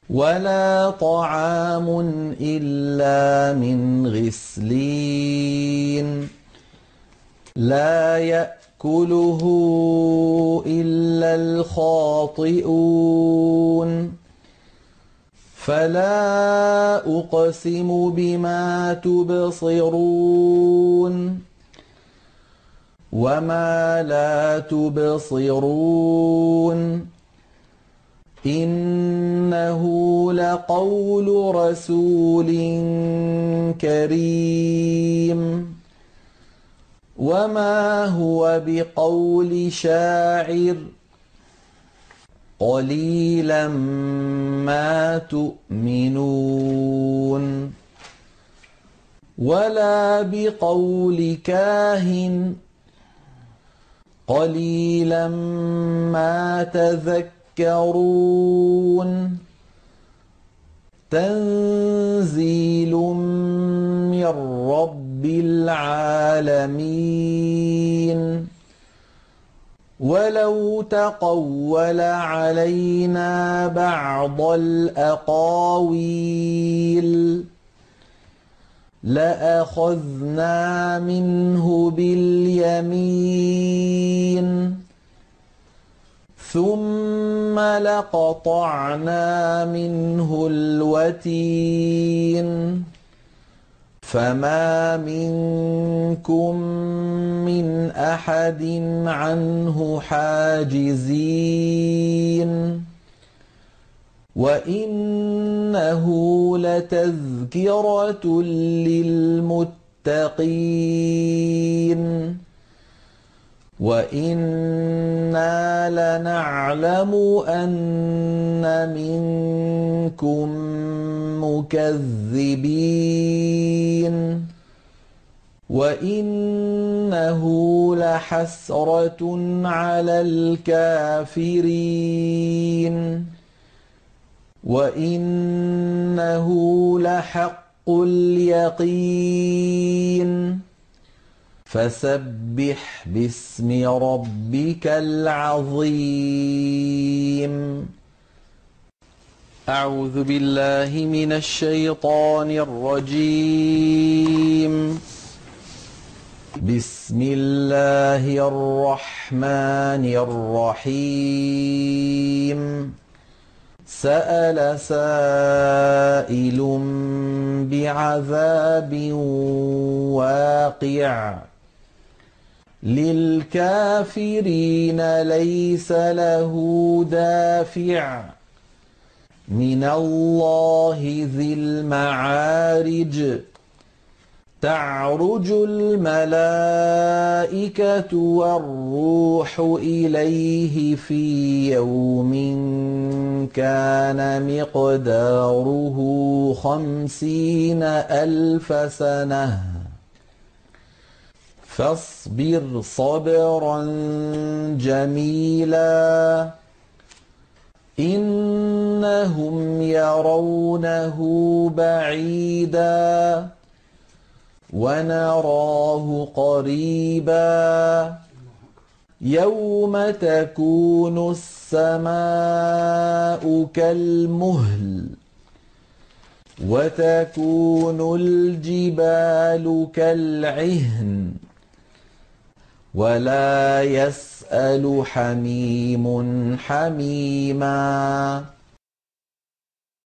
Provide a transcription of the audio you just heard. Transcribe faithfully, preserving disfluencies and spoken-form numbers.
ولا طعام إلا من غسلين لا يأكله إلا الخاطئون فلا أقسم بما تبصرون وما لا تبصرون إنه لقول رسول كريم وما هو بقول شاعر قليلا ما تؤمنون ولا بقول كاهن قليلا ما تذكرون تنزيل من رب العالمين ولو تقول علينا بعض الأقاويل لأخذنا منه باليمين ثم لقطعنا منه الوتين فما منكم من أحد عنه حاجزين وإنه لتذكرة للمتقين وإنا لنعلم أن منكم مكذبين وإنه لحسرة على الكافرين وإنه لحق اليقين فسبح باسم ربك العظيم أعوذ بالله من الشيطان الرجيم بسم الله الرحمن الرحيم سأل سائل بعذاب واقع للكافرين ليس له دافع من الله ذي المعارج تعرج الملائكة والروح إليه في يوم كان مقداره خمسين ألف سنة فاصبر صبرا جميلا إنهم يرونه بعيدا ونراه قريبا يوم تكون السماء كالمهل وتكون الجبال كالعهن ولا يسأل حميم حميما